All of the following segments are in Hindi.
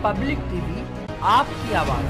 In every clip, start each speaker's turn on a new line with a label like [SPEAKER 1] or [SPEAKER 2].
[SPEAKER 1] पब्लिक टीवी आपकी आवाज।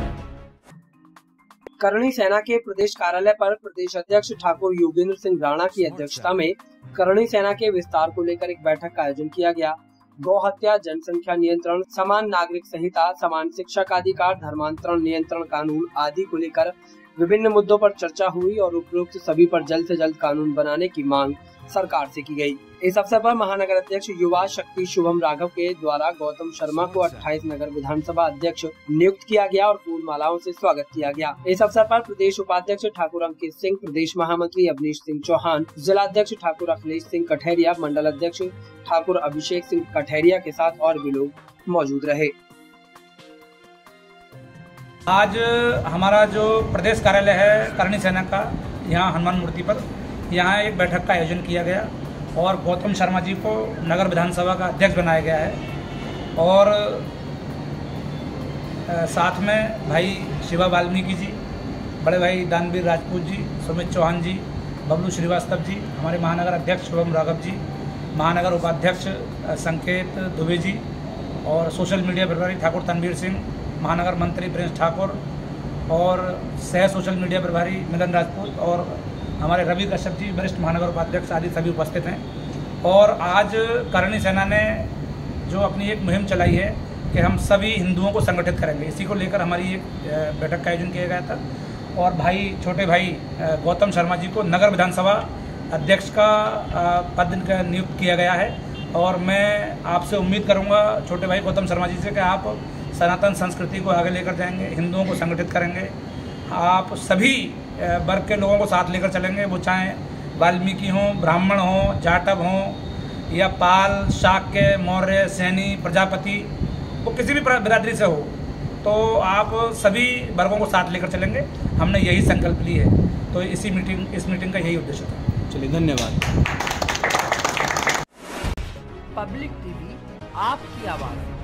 [SPEAKER 2] करणी सेना के प्रदेश कार्यालय पर प्रदेश अध्यक्ष ठाकुर योगेंद्र सिंह राणा की अध्यक्षता में करणी सेना के विस्तार को लेकर एक बैठक का आयोजन किया गया। गौ हत्या, जनसंख्या नियंत्रण, समान नागरिक संहिता, समान शिक्षा का अधिकार, धर्मांतरण नियंत्रण कानून आदि को लेकर विभिन्न मुद्दों पर चर्चा हुई और उपरोक्त सभी पर जल्द से जल्द कानून बनाने की मांग सरकार से की गई। इस अवसर पर महानगर अध्यक्ष युवा शक्ति शुभम राघव के द्वारा गौतम शर्मा को 28 नगर विधानसभा अध्यक्ष नियुक्त किया गया और फूल मालाओं से स्वागत किया गया। इस अवसर पर प्रदेश उपाध्यक्ष ठाकुर अंकित सिंह, प्रदेश महामंत्री अवनीश सिंह चौहान, जिला अध्यक्ष ठाकुर अखिलेश सिंह कठेरिया, मंडल अध्यक्ष ठाकुर अभिषेक सिंह कठेरिया के साथ और भी लोग मौजूद रहे।
[SPEAKER 3] आज हमारा जो प्रदेश कार्यालय है करणी सेना का, यहाँ हनुमान मूर्ति पर यहाँ एक बैठक का आयोजन किया गया और गौतम शर्मा जी को नगर विधानसभा का अध्यक्ष बनाया गया है। और साथ में भाई शिवा वाल्मीकि जी, बड़े भाई दानवीर राजपूत जी, सुमित चौहान जी, बबलू श्रीवास्तव जी, हमारे महानगर अध्यक्ष शुभम राघव जी, महानगर उपाध्यक्ष संकेत दुबे जी और सोशल मीडिया प्रभारी ठाकुर तनवीर सिंह, महानगर मंत्री प्रिंस ठाकुर और सह सोशल मीडिया प्रभारी मिलन राजपूत और हमारे रवि कश्यप जी वरिष्ठ महानगर उपाध्यक्ष आदि सभी उपस्थित हैं। और आज करणी सेना ने जो अपनी एक मुहिम चलाई है कि हम सभी हिंदुओं को संगठित करेंगे, इसी को लेकर हमारी एक बैठक का आयोजन किया गया था। और भाई छोटे भाई गौतम शर्मा जी को नगर विधानसभा अध्यक्ष का पद नियुक्त किया गया है। और मैं आपसे उम्मीद करूंगा छोटे भाई गौतम शर्मा जी से कि आप सनातन संस्कृति को आगे लेकर जाएंगे, हिंदुओं को संगठित करेंगे, आप सभी वर्ग के लोगों को साथ लेकर चलेंगे, वो चाहे वाल्मीकि हों, ब्राह्मण हों, जाटव हों या पाल, शाक्य, मौर्य, सैनी, प्रजापति, वो किसी भी बिरादरी से हो, तो आप सभी वर्गों को साथ लेकर चलेंगे। हमने यही संकल्प ली है, तो इस मीटिंग का यही उद्देश्य था।
[SPEAKER 4] चलिए, धन्यवाद।
[SPEAKER 1] पब्लिक टीवी आपकी आवाज।